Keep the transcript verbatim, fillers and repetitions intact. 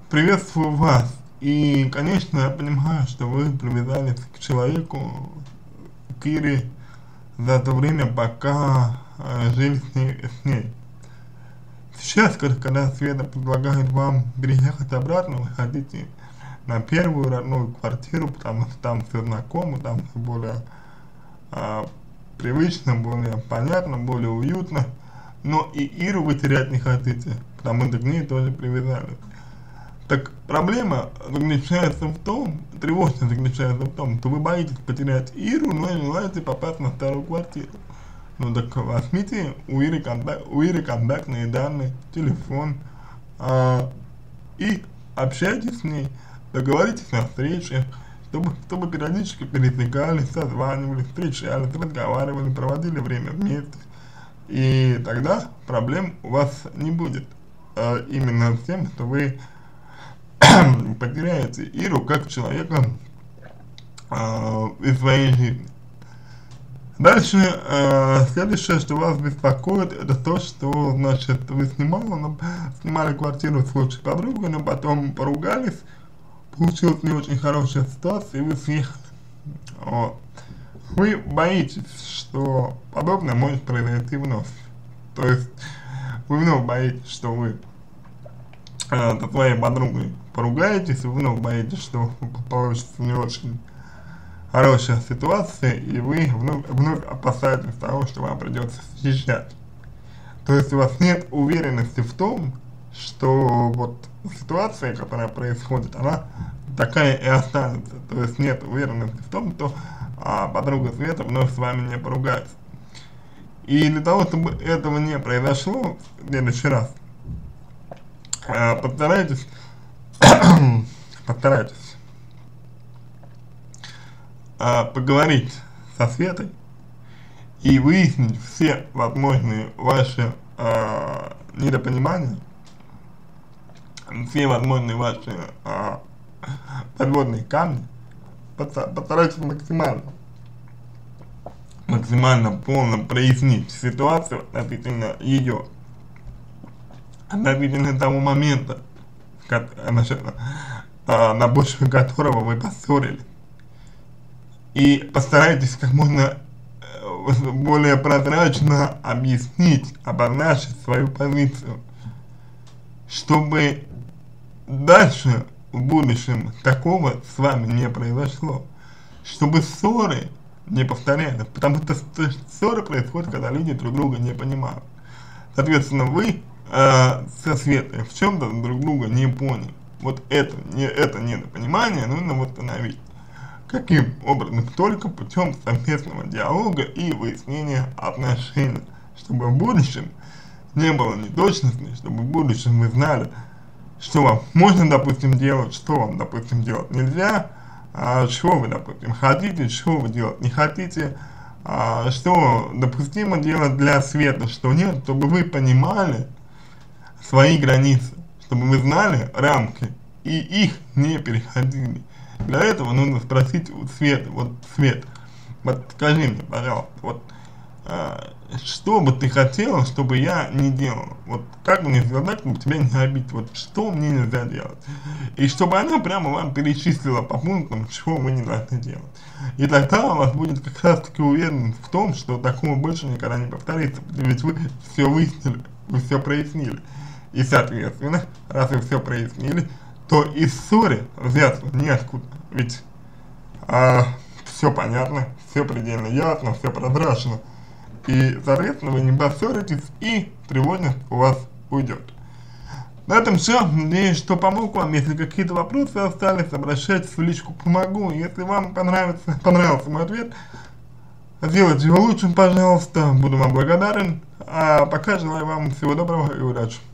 приветствую вас. И, конечно, я понимаю, что вы привязались к человеку, к Ире, за то время, пока э, жили с ней, с ней. Сейчас, как- когда Света предлагает вам переехать обратно, вы хотите на первую родную квартиру, потому что там все знакомо, там все более а, привычно, более понятно, более уютно. Но и Иру вы терять не хотите, потому что к ней тоже привязались. Так проблема заключается в том, тревожность заключается в том, что вы боитесь потерять Иру, но и желаете попасть на старую квартиру. Ну так возьмите у Иры, контак, у Иры контактные данные, телефон, а, и общайтесь с ней, договоритесь о встрече, чтобы, чтобы периодически пересекались, созванивались, встречались, разговаривали, проводили время вместе. И тогда проблем у вас не будет. А именно с тем, что вы потеряете Иру как человека э, из своей жизни. Дальше, э, следующее, что вас беспокоит, это то, что, значит, вы снимали, но, снимали квартиру с лучшей подругой, но потом поругались, получилась не очень хорошая ситуация, и вы съехали. Вот. Вы боитесь, что подобное может произойти вновь. То есть, вы вновь боитесь, что вы э, со своей подругой поругаетесь, и вы вновь боитесь, что получится не очень хорошая ситуация, и вы вновь, вновь опасаетесь того, что вам придется съезжать. То есть у вас нет уверенности в том, что вот ситуация, которая происходит, она такая и останется. То есть нет уверенности в том, что а, подруга Света вновь с вами не поругается. И для того, чтобы этого не произошло в следующий раз, а, постарайтесь, постарайтесь а, поговорить со Светой и выяснить все возможные ваши а, недопонимания, все возможные ваши а, подводные камни, постарайтесь максимально, максимально полно прояснить ситуацию относительно ее, относительно того момента, как, а, на почве которого вы поссорились. И постарайтесь как можно более прозрачно объяснить, обозначить свою позицию, чтобы дальше в будущем такого с вами не произошло, чтобы ссоры не повторялись, потому что ссоры происходят, когда люди друг друга не понимают. Соответственно, вы э, со Светой в чем-то друг друга не поняли. Вот это, не, это недопонимание нужно восстановить. Каким образом? Только путем совместного диалога и выяснения отношений, чтобы в будущем не было неточностей, чтобы в будущем вы знали, что вам можно, допустим, делать, что вам, допустим, делать нельзя, а, чего вы, допустим, хотите, чего вы делать не хотите, а, что допустимо делать для Света, что нет, чтобы вы понимали свои границы, чтобы вы знали рамки и их не переходили. Для этого нужно спросить у Светы, вот, Свет, вот скажи мне, пожалуйста, вот, э, что бы ты хотела, чтобы я не делал, вот, как мне сделать, чтобы тебя не обидеть, вот, что мне нельзя делать, и чтобы она прямо вам перечислила по пунктам, чего вы не должны делать, и тогда у вас будет как раз таки уверенность в том, что такого больше никогда не повторится, ведь вы все выяснили, вы все прояснили, и, соответственно, раз вы все прояснили, то из ссоры взяться неоткуда, ведь а, все понятно, все предельно ясно, все прозрачно, и, соответственно, вы не поссоритесь, и тревожность у вас уйдет. На этом все, надеюсь, что помог вам. Если какие-то вопросы остались, обращайтесь в личку «Помогу». Если вам понравится, понравился мой ответ, сделайте его лучшим, пожалуйста, буду вам благодарен, а пока желаю вам всего доброго и удачи.